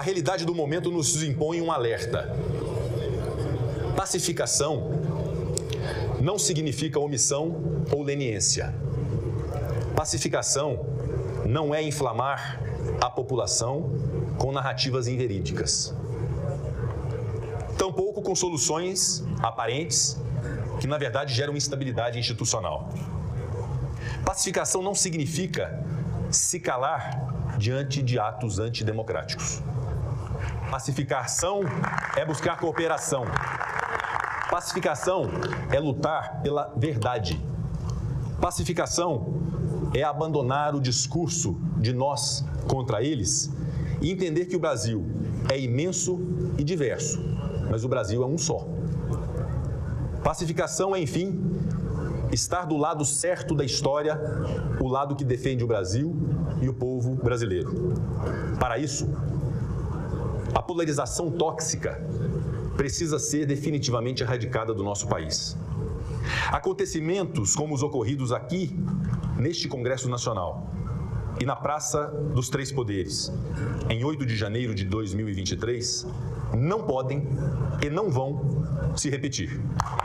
realidade do momento nos impõe um alerta. Pacificação não significa omissão ou leniência. Pacificação não é inflamar a população com narrativas inverídicas. Tampouco com soluções aparentes que, na verdade, geram instabilidade institucional. Pacificação não significa se calar diante de atos antidemocráticos. Pacificação é buscar cooperação. Pacificação é lutar pela verdade. Pacificação é abandonar o discurso de nós contra eles e entender que o Brasil é imenso e diverso, mas o Brasil é um só. Pacificação é, enfim, estar do lado certo da história, o lado que defende o Brasil e o povo brasileiro. Para isso, a polarização tóxica precisa ser definitivamente erradicada do nosso país. Acontecimentos como os ocorridos aqui, neste Congresso Nacional e na Praça dos Três Poderes, em 8 de janeiro de 2023, não podem e não vão se repetir.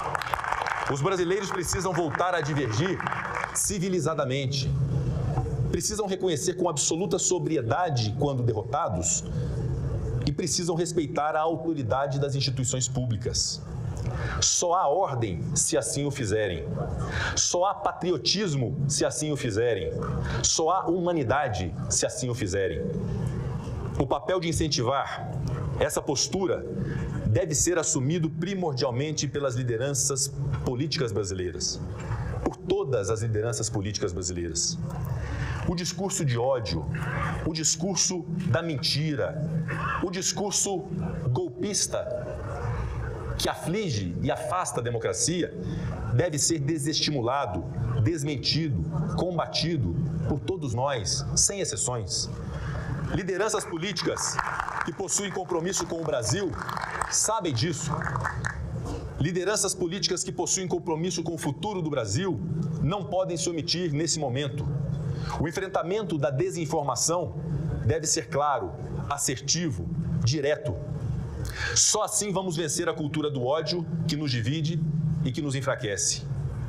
Os brasileiros precisam voltar a divergir civilizadamente. Precisam reconhecer com absoluta sobriedade quando derrotados e precisam respeitar a autoridade das instituições públicas. Só há ordem se assim o fizerem. Só há patriotismo se assim o fizerem. Só há humanidade se assim o fizerem. O papel de incentivar essa postura deve ser assumido primordialmente pelas lideranças políticas brasileiras, por todas as lideranças políticas brasileiras. O discurso de ódio, o discurso da mentira, o discurso golpista que aflige e afasta a democracia deve ser desestimulado, desmentido, combatido por todos nós, sem exceções. Lideranças políticas que possuem compromisso com o Brasil sabem disso. Lideranças políticas que possuem compromisso com o futuro do Brasil não podem se omitir nesse momento. O enfrentamento da desinformação deve ser claro, assertivo, direto. Só assim vamos vencer a cultura do ódio que nos divide e que nos enfraquece.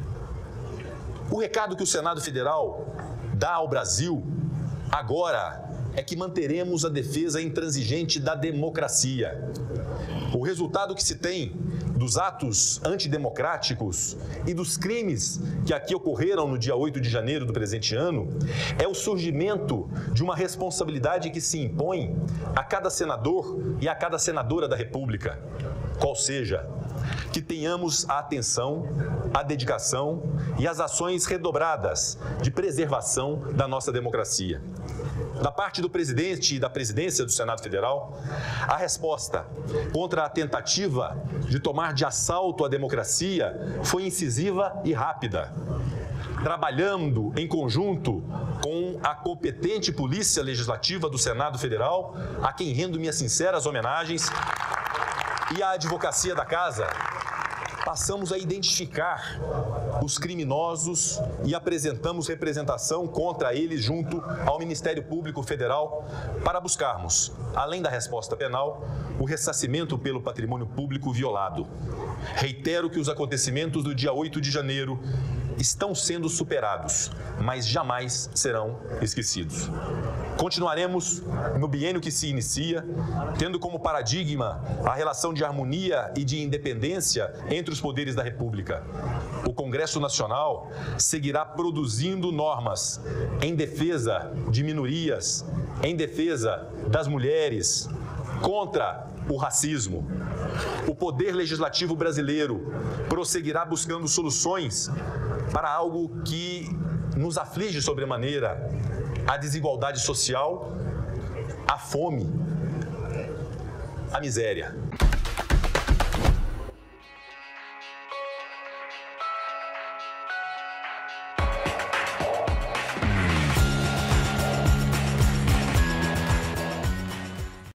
O recado que o Senado Federal dá ao Brasil agora é que manteremos a defesa intransigente da democracia. O resultado que se tem dos atos antidemocráticos e dos crimes que aqui ocorreram no dia 8 de janeiro do presente ano é o surgimento de uma responsabilidade que se impõe a cada senador e a cada senadora da República, qual seja, que tenhamos a atenção, a dedicação e as ações redobradas de preservação da nossa democracia. Da parte do presidente e da presidência do Senado Federal, a resposta contra a tentativa de tomar de assalto a democracia foi incisiva e rápida. Trabalhando em conjunto com a competente Polícia Legislativa do Senado Federal, a quem rendo minhas sinceras homenagens, e a Advocacia da Casa, passamos a identificar os criminosos e apresentamos representação contra eles junto ao Ministério Público Federal para buscarmos, além da resposta penal, o ressarcimento pelo patrimônio público violado. Reitero que os acontecimentos do dia 8 de janeiro estão sendo superados, mas jamais serão esquecidos. Continuaremos no biênio que se inicia, tendo como paradigma a relação de harmonia e de independência entre os poderes da República. O Congresso Nacional seguirá produzindo normas em defesa de minorias, em defesa das mulheres, contra o racismo. O Poder Legislativo brasileiro prosseguirá buscando soluções para algo que nos aflige sobremaneira: a desigualdade social, a fome, a miséria.